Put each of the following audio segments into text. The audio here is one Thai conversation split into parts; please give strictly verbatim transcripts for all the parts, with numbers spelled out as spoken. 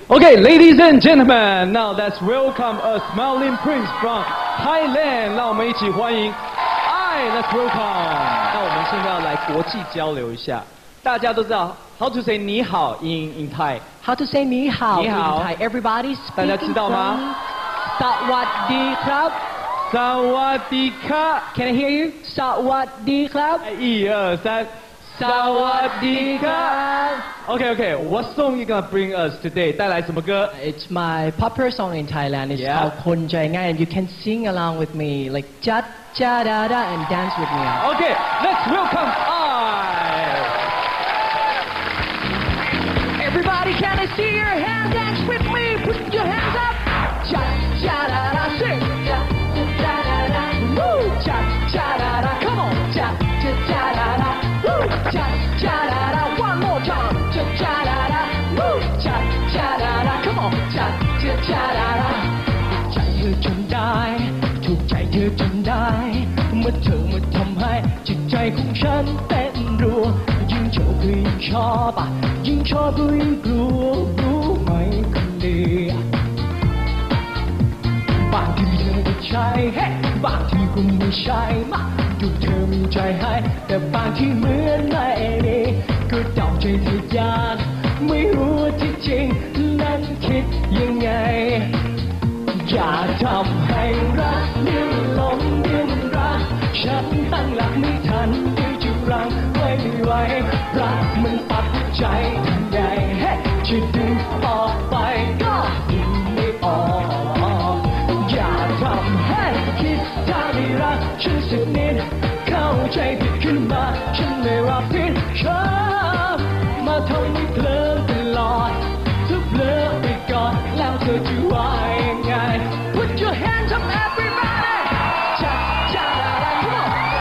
Okay, ladies and gentlemen, now let's welcome a smiling prince from Thailand. 让我们一起欢迎爱 ，Let's welcome。那我们现在要来国际交流一下。大家都知道 how to say 你好 in in Thai。 How to say 你好你好 in Thai? Everybody speaking 大家知道吗？ สวัสดีครับสวัสดีครับ Can I hear you? สวัสดีครับ一二三。สวัสดีครับ Okay, okay. What song you gonna bring us today? 带来什么歌 It's my popular song in Thailand. It's Yeah. called คนใจง่าย and you can sing along with me like จัดจาดาดา and dance with me. Okay, let's welcome I. Everybody, can I see your hands? Dance with me. Put your hands up. จัดจาดาดา sing. จัดจาดาดา Woo. จัดจาดาดา Come on. จัดจาดาดา Woo. จัดจาดาดา One more time. จัดจาดาดา Woo. จัดจาดาดา Come on. จัดจาดาดาใจเธอจนได้ถูกใจเธอจนได้เมื่อเธอมาทำให้จิตใจของฉันเต้นรัวยิ่งเจอก็ยิ่งชอบอ่ะยิ่งชอบก็ยิ่งกลัวรู้ไหมคนดีบางทีเธอก็ใช่บางทีก็ไม่ใช่มาดูเธอมีใจให้แต่บางทีเหมือนไม่ดีก็เดาใจเธอยากไม่รู้ที่จริงนั้นคิดยังไงอย่าทำให้รักเลี้ยวหลงเลี้ยวรักฉันตั้งหลักไม่ทันเดี๋ยวจะรังไว้ไม่ไหวรักมันปักใจทำไงจะดึงออกไปก็ดึงไม่ออกอย่าทำให้คิดถ้าไม่รักฉันสักนิดเข้าใจผิดขึ้นมาฉันไม่รับผิดชอบมาทำให้เพลินตลอดทุกเพลินไปก่อนแล้วเธอจะว่ายังไง Put your hands up everybody จัดจาดาดา Come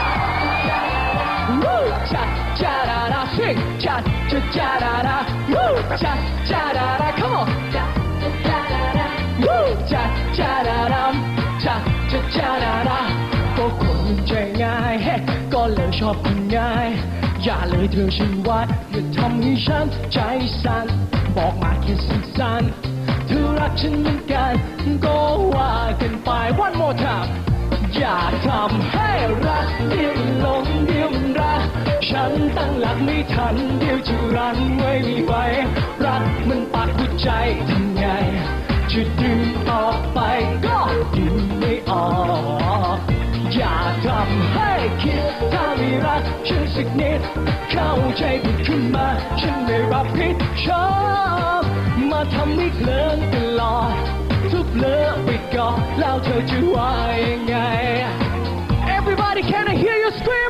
on Woo จัดจาดาดา Sing จัดจัดจาดาดา Woo จัดจาดาดา Come on จัดจาดาดา Woo จัดจาดาดาจัดจัดจาดาดาก็คนมันใจง่ายก็เลยชอบคนง่ายอย่าเลยเธอฉันว่าอย่าทำให้ฉันใจสั่นบอกมาแค่สั้นๆเธอรักฉันเหมือนกันก็ว่ากันไป One more time อย่าทำให้รักเดี๋ยวหลงเดี๋ยวมันรักฉันตั้งหลักไม่ทันเดี๋ยวจะรันไว้ไม่ไหวรักมันปักหัวใจทำไงจะดึงออกไปก็ดึงไม่ออกอย่าทำให้คิดถ้าไม่รักฉันสักนิดเข้าใจผิดขึ้นมาฉันไม่รับผิดชอบมาทำให้เพลินตลอดทุกเพลินไปก่อนแล้วเธอจะว่ายังไง Everybody can I hear you scream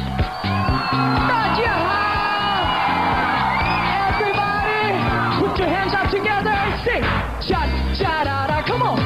Everybody put your hands up together and sing cha cha da da come on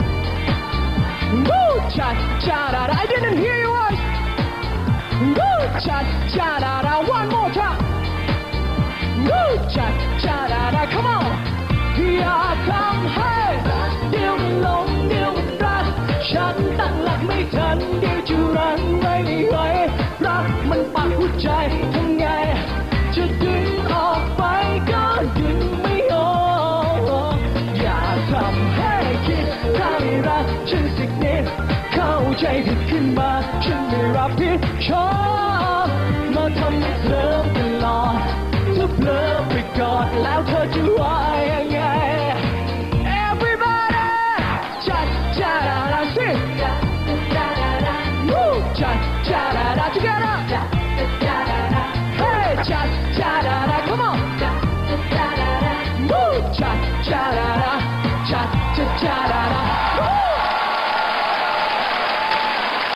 Woo cha cha da da I didn't hear your voice Woo cha cha da da one more time Woo cha cha da da come on อย่าทำให้เดี๋ยวหลงเดี๋ยวรักฉันตั้งหลักไม่ทันเดี๋ยวจะรันไว้ไม่ไหวรักมันปักหัวใจทำไงจะดึงออกไปก็ดึงไม่ออกอย่าทำให้คิดถ้าไม่รักฉันสักนิดเข้าใจผิดขึ้นมาฉันไม่รับผิดชอบมาทำให้เพลินตลอดถ้าเพลินไปก่อนแล้วเธอจะว่ายังไง Everybody จัดจาดาดา sing จัดจาดาดา Woo จัดจาดาดา together จัดจาดาดา Hey จัดจา